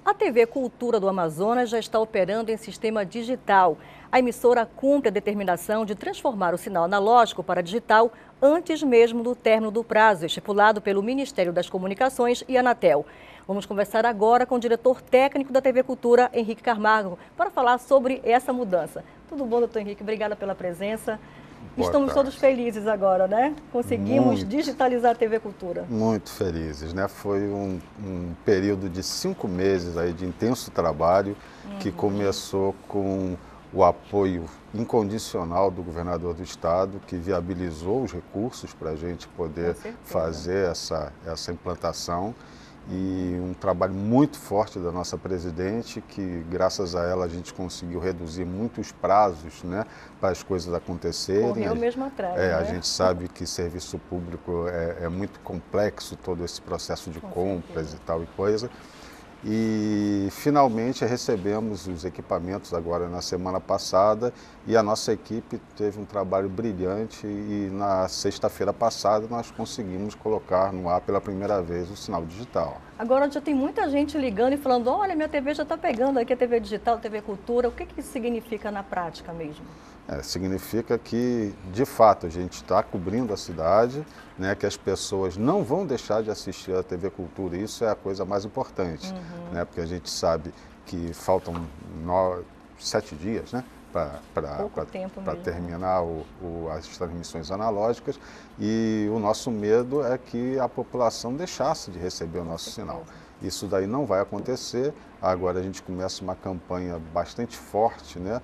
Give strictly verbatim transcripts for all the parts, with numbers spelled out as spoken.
A T V Cultura do Amazonas já está operando em sistema digital. A emissora cumpre a determinação de transformar o sinal analógico para digital antes mesmo do término do prazo estipulado pelo Ministério das Comunicações e Anatel. Vamos conversar agora com o diretor técnico da T V Cultura, Henrique Camargo, para falar sobre essa mudança. Tudo bom, doutor Henrique? Obrigada pela presença. Boa Estamos tarde. todos felizes agora, né? Conseguimos Muito, digitalizar a T V Cultura. Muito felizes, né? Foi um, um período de cinco meses aí de intenso trabalho, uhum, que começou com o apoio incondicional do governador do estado, que viabilizou os recursos para a gente poder fazer essa, essa implantação. E um trabalho muito forte da nossa presidente, que graças a ela a gente conseguiu reduzir muitos prazos, né, para as coisas acontecerem. Correu mesmo atrás, é, né? A gente sabe que serviço público é, é muito complexo, todo esse processo de Com compras certeza. e tal e coisa. E finalmente recebemos os equipamentos agora na semana passada e a nossa equipe teve um trabalho brilhante e na sexta-feira passada nós conseguimos colocar no ar pela primeira vez o sinal digital. Agora já tem muita gente ligando e falando, olha, minha T V já está pegando aqui a T V digital, T V Cultura. O que, que isso significa na prática mesmo? É, significa que, de fato, a gente está cobrindo a cidade, né, que as pessoas não vão deixar de assistir a T V Cultura. Isso é a coisa mais importante, uhum, né, porque a gente sabe que faltam nove, sete dias, né, para terminar o, o, as transmissões analógicas, e o nosso medo é que a população deixasse de receber o nosso sinal. Isso daí não vai acontecer. Agora a gente começa uma campanha bastante forte, né,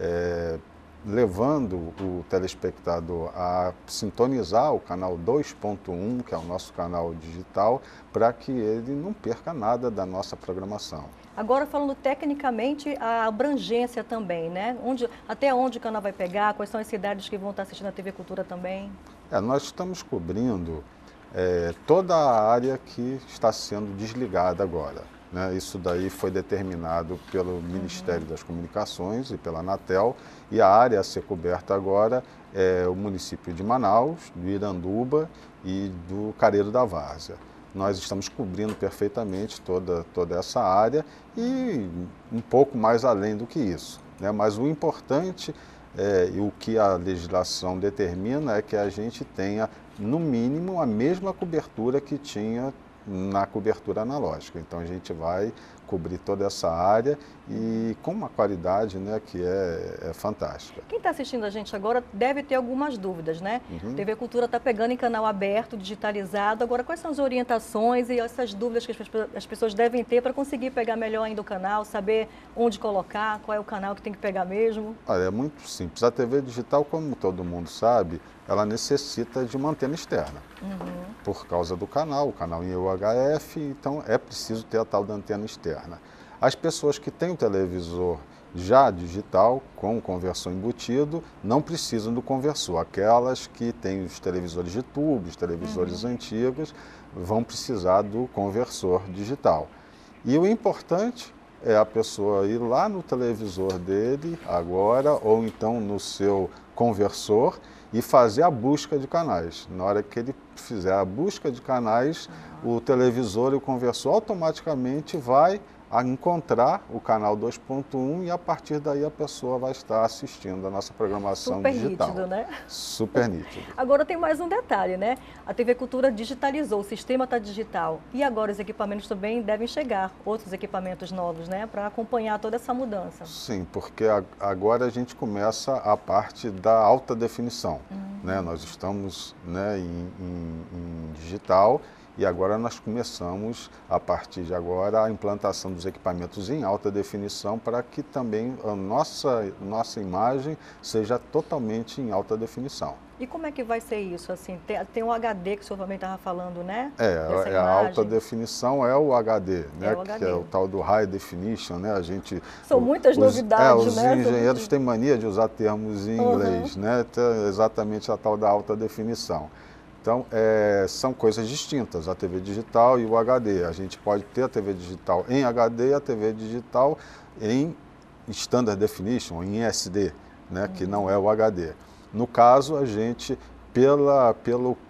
é, levando o telespectador a sintonizar o canal dois ponto um, que é o nosso canal digital, para que ele não perca nada da nossa programação. Agora, falando tecnicamente, a abrangência também, né? Onde, até onde o canal vai pegar, quais são as cidades que vão estar assistindo a T V Cultura também? É, nós estamos cobrindo é, toda a área que está sendo desligada agora, né? Isso daí foi determinado pelo Ministério das Comunicações e pela Anatel, e a área a ser coberta agora é o município de Manaus, do Iranduba e do Careiro da Várzea. Nós estamos cobrindo perfeitamente toda, toda essa área e um pouco mais além do que isso, né? Mas o importante é, e o que a legislação determina é que a gente tenha, no mínimo, a mesma cobertura que tinha na cobertura analógica. Então a gente vai cobrir toda essa área e com uma qualidade, né, que é, é fantástica. Quem está assistindo a gente agora deve ter algumas dúvidas, né? Uhum. T V Cultura está pegando em canal aberto, digitalizado. Agora, quais são as orientações e essas dúvidas que as pessoas devem ter para conseguir pegar melhor ainda o canal, saber onde colocar, qual é o canal que tem que pegar mesmo? Olha, é muito simples. A T V digital, como todo mundo sabe, ela necessita de uma antena externa. Uhum. Por causa do canal, o canal em U H F, então é preciso ter a tal da antena externa. As pessoas que têm o televisor já digital, com o conversor embutido, não precisam do conversor. Aquelas que têm os televisores de tubo, os televisores uhum. antigos, vão precisar do conversor digital. E o importante é a pessoa ir lá no televisor dele agora, ou então no seu conversor, e fazer a busca de canais. Na hora que ele fizer a busca de canais, uhum. o televisor e o conversor automaticamente vai a encontrar o canal dois ponto um e a partir daí a pessoa vai estar assistindo a nossa programação Super digital. Nítido, né? Super nítido. Agora tem mais um detalhe, né? A T V Cultura digitalizou, o sistema está digital e agora os equipamentos também devem chegar, outros equipamentos novos, né? Para acompanhar toda essa mudança. Sim, porque agora a gente começa a parte da alta definição, uhum. né? Nós estamos, né, em, em, em digital. E agora nós começamos, a partir de agora, a implantação dos equipamentos em alta definição para que também a nossa, nossa imagem seja totalmente em alta definição. E como é que vai ser isso? Assim, tem, tem o H D que o senhor também estava falando, né? É, é a alta definição é o H D, né? É o H D. Que é o tal do High Definition, né? A gente, São muitas os, novidades, é, os né? Os engenheiros têm mania de usar termos em uhum. inglês, né? Então, exatamente a tal da alta definição. Então, é, são coisas distintas, a T V digital e o H D. A gente pode ter a T V digital em H D e a T V digital em Standard Definition, em S D, né, uhum. que não é o H D. No caso, a gente, pela, pelo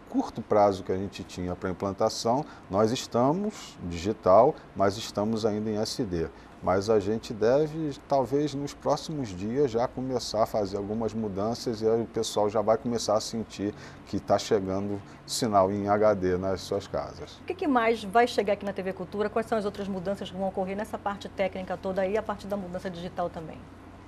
curto prazo que a gente tinha para implantação, nós estamos digital, mas estamos ainda em S D. Mas a gente deve, talvez nos próximos dias, já começar a fazer algumas mudanças e aí o pessoal já vai começar a sentir que está chegando sinal em H D nas suas casas. O que, que mais vai chegar aqui na T V Cultura? Quais são as outras mudanças que vão ocorrer nessa parte técnica toda aí, a partir da mudança digital também?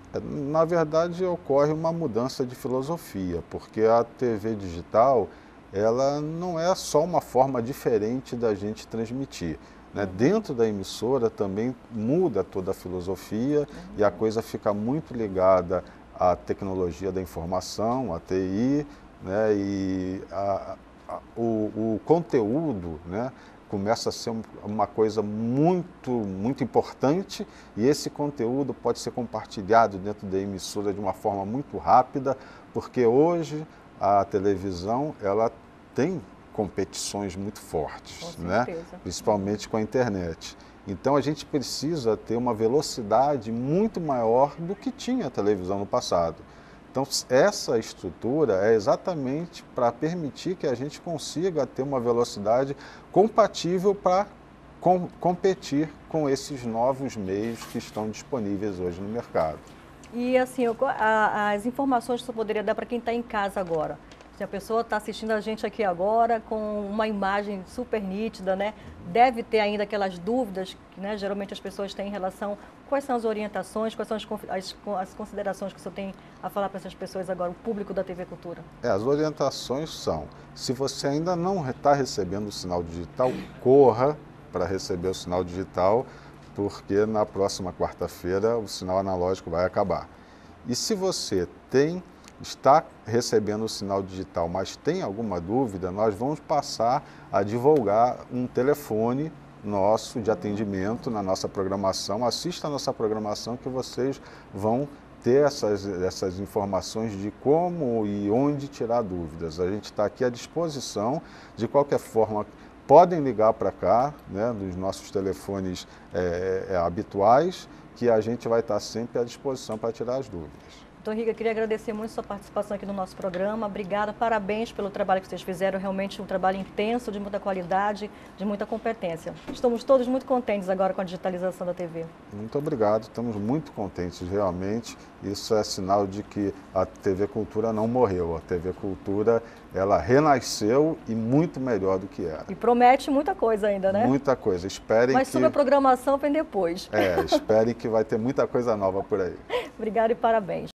Na verdade, ocorre uma mudança de filosofia, porque a T V digital, ela não é só uma forma diferente da gente transmitir. Né? Uhum. Dentro da emissora também muda toda a filosofia, uhum, e a coisa fica muito ligada à tecnologia da informação, à T I, né? E a, a, o, o conteúdo, né, começa a ser uma coisa muito, muito importante, e esse conteúdo pode ser compartilhado dentro da emissora de uma forma muito rápida, porque hoje a televisão ela tem competições muito fortes, né? Principalmente com a internet. Então a gente precisa ter uma velocidade muito maior do que tinha a televisão no passado. Então essa estrutura é exatamente para permitir que a gente consiga ter uma velocidade compatível para com, competir com esses novos meios que estão disponíveis hoje no mercado. E assim, a, as informações que você poderia dar para quem está em casa agora? Se a pessoa está assistindo a gente aqui agora com uma imagem super nítida, né? Deve ter ainda aquelas dúvidas que, né, geralmente as pessoas têm em relação... Quais são as orientações, quais são as, as, as considerações que o senhor tem a falar para essas pessoas agora, o público da T V Cultura? É, as orientações são, se você ainda não está recebendo o sinal digital, corra para receber o sinal digital, porque na próxima quarta-feira o sinal analógico vai acabar. E se você tem... está recebendo o sinal digital, mas tem alguma dúvida, nós vamos passar a divulgar um telefone nosso de atendimento na nossa programação. Assista a nossa programação que vocês vão ter essas, essas informações de como e onde tirar dúvidas. A gente está aqui à disposição, de qualquer forma, podem ligar para cá, né, nos nossos telefones é, é, habituais, que a gente vai estar sempre à disposição para tirar as dúvidas. Doutor Riga, queria agradecer muito a sua participação aqui no nosso programa. Obrigada, parabéns pelo trabalho que vocês fizeram, realmente um trabalho intenso, de muita qualidade, de muita competência. Estamos todos muito contentes agora com a digitalização da T V. Muito obrigado, estamos muito contentes realmente. Isso é sinal de que a T V Cultura não morreu, a T V Cultura ela renasceu e muito melhor do que era. E promete muita coisa ainda, né? Muita coisa, esperem Mas que... sobre a programação vem depois. É, esperem que vai ter muita coisa nova por aí. Obrigada e parabéns.